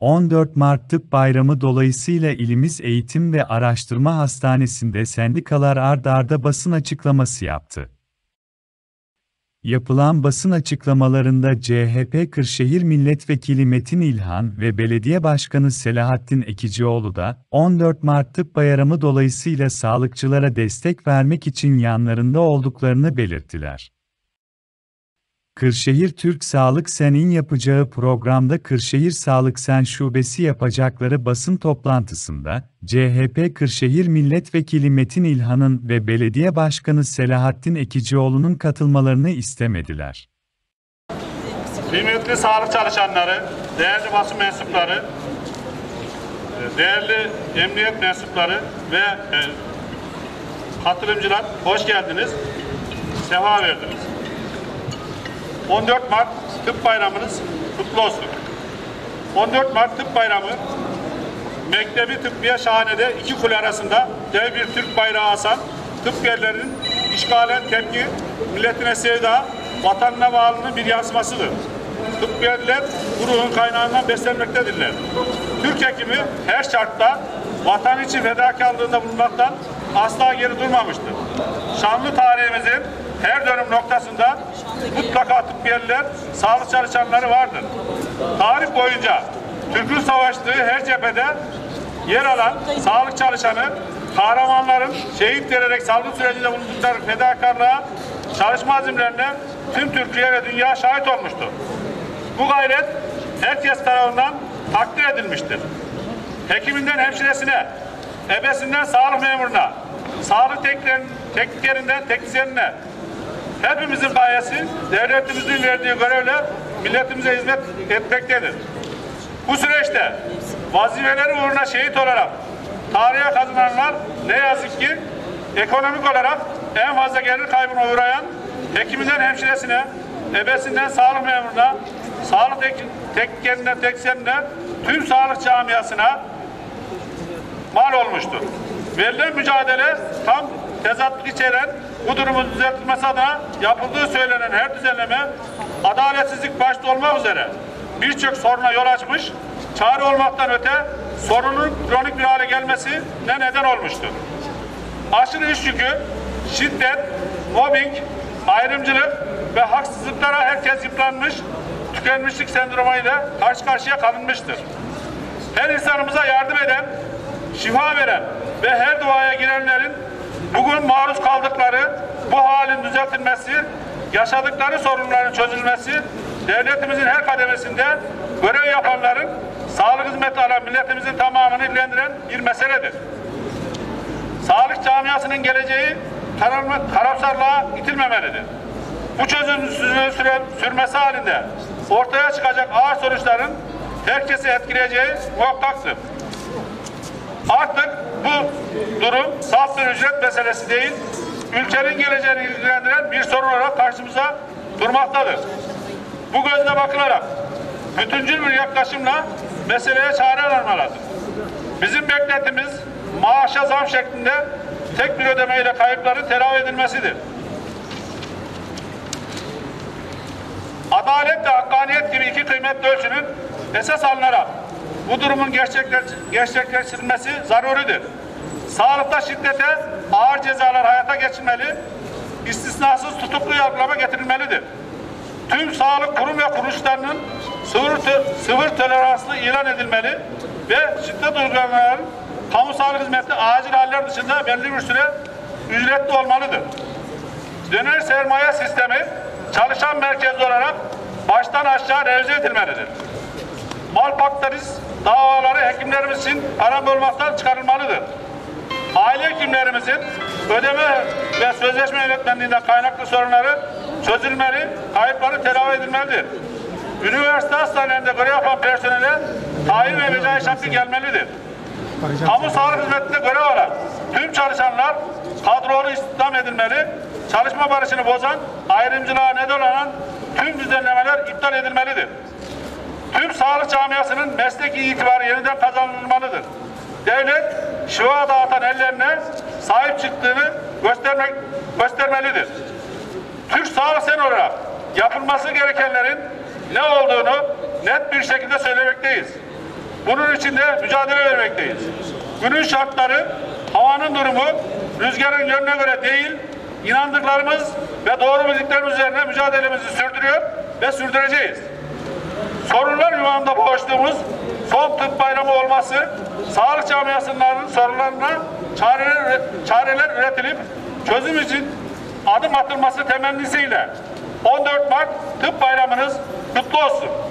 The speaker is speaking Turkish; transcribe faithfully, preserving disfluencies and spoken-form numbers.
on dört Mart Tıp Bayramı dolayısıyla İlimiz Eğitim ve Araştırma Hastanesi'nde sendikalar ard arda basın açıklaması yaptı. Yapılan basın açıklamalarında C H P Kırşehir Milletvekili Metin İlhan ve Belediye Başkanı Selahattin Ekicioğlu da on dört Mart Tıp Bayramı dolayısıyla sağlıkçılara destek vermek için yanlarında olduklarını belirttiler. Kırşehir Türk Sağlık Sen'in yapacağı programda Kırşehir Sağlık Sen Şubesi yapacakları basın toplantısında, C H P Kırşehir Milletvekili Metin İlhan'ın ve Belediye Başkanı Selahattin Ekicioğlu'nun katılmalarını istemediler. Kıymetli sağlık çalışanları, değerli basın mensupları, değerli emniyet mensupları ve e, katılımcılar, hoş geldiniz, sefa verdiniz. on dört Mart Tıp Bayramınız kutlu olsun. on dört Mart Tıp Bayramı, Mektebi Tıbbiye Şahane'de iki kule arasında dev bir Türk bayrağı asan tıp yerlerinin işgalen tepki, milletine sevda, vatanına bağlılığının bir yansımasıdır. Tıbbiyeliler bu ruhun kaynağından beslenmektedirler. Türk hekimi her şartta vatan için fedakarlığında bulunmaktan asla geri durmamıştır. Şanlı tarihimizin her dönüm noktasında mutlaka tıbbiyeliler, sağlık çalışanları vardır. Tarih boyunca Türk'ün savaştığı her cephede yer alan sağlık çalışanı, kahramanların şehit vererek salgın sürecinde bulundukları fedakarlığa, çalışma azimlerine tüm Türkiye ve dünya şahit olmuştur. Bu gayret herkes tarafından takdir edilmiştir. Hekiminden hemşiresine, ebesinden sağlık memuruna, sağlık tekniklerinden teknisyenine, hepimizin gayesi devletimizin verdiği görevle milletimize hizmet etmektedir. Bu süreçte vazifeleri uğruna şehit olarak tarihe kazananlar ne yazık ki ekonomik olarak en fazla gelir kaybına uğrayan hekiminden hemşiresine, ebesinden sağlık memuruna, sağlık tekniklerinden teknisyenine, tüm sağlık camiasına mal olmuştur. Verilen mücadele tam tezatlık içeren bu durumun düzeltilmesi adına yapıldığı söylenen her düzenleme adaletsizlik başta olmak üzere birçok soruna yol açmış, çare olmaktan öte sorunun kronik bir hale gelmesine neden olmuştur. Aşırı iş yükü, şiddet, mobbing, ayrımcılık ve haksızlıklara herkes yıpranmış, tükenmişlik sendromayla karşı karşıya kalınmıştır. Her insanımıza yardım eden, şifa veren ve her duaya girenlerin bugün maruz kaldıkları bu halin düzeltilmesi, yaşadıkları sorunların çözülmesi, devletimizin her kademesinde görev yapanların sağlık hizmeti alan milletimizin tamamını ilgilendiren bir meseledir. Sağlık camiasının geleceği karamsarlığa itilmemelidir. Bu çözümsüzlüğün sürmesi halinde ortaya çıkacak ağır sonuçların herkesi etkileyeceği muhakkaktır. Artık bu durum saf bir ücret meselesi değil, ülkenin geleceğini ilgilendiren bir sorun olarak karşımıza durmaktadır. Bu gözle bakılarak bütüncül bir yaklaşımla meseleye çare aranmalıdır. Bizim beklentimiz maaşa zam şeklinde tek bir ödemeyle kayıpların telafi edilmesidir. Adalet ve hakkaniyet gibi iki kıymetli ölçünün esas alınarak bu durumun gerçekleştirilmesi zaruridir. Sağlıkta şiddete ağır cezalar hayata geçirilmeli, istisnasız tutuklu yargılama getirilmelidir. Tüm sağlık kurum ve kuruluşlarının sıfır, sıfır toleranslı ilan edilmeli ve şiddet uygulamaların kamu sağlık hizmeti acil haller dışında belli bir süre ücretli olmalıdır. Döner sermaye sistemi çalışan merkezli olarak baştan aşağı revize edilmelidir. Malpraktis davaları hekimlerimiz için aram olmaktan çıkarılmalıdır. Aile hekimlerimizin ödeme ve sözleşme yönetmenliğinden kaynaklı sorunları çözülmeli, kayıpları telafi edilmelidir. Üniversite hastanelerinde görev yapan personele tayin ve vecai hakkı gelmelidir. Kamu sağlık hizmetinde görev alan tüm çalışanlar kadrolu istihdam edilmeli, çalışma barışını bozan, ayrımcılığa neden olan tüm düzenlemeler iptal edilmelidir. Tüm sağlık camiasının mesleki itibarı yeniden kazanılmalıdır. Devlet, şifa dağıtan ellerine sahip çıktığını göstermek, göstermelidir. Türk Sağlık Sen olarak yapılması gerekenlerin ne olduğunu net bir şekilde söylemekteyiz. Bunun için de mücadele vermekteyiz. Günün şartları, havanın durumu, rüzgarın yönüne göre değil, inandıklarımız ve doğru bildiklerimiz üzerine mücadelemizi sürdürüyor ve sürdüreceğiz. Sorunlar yuvağında boğuştuğumuz son tıp bayramı olması, sağlık camiasının sorunlarına çareler, çareler üretilip çözüm için adım atılması temennisiyle on dört Mart Tıp Bayramınız kutlu olsun.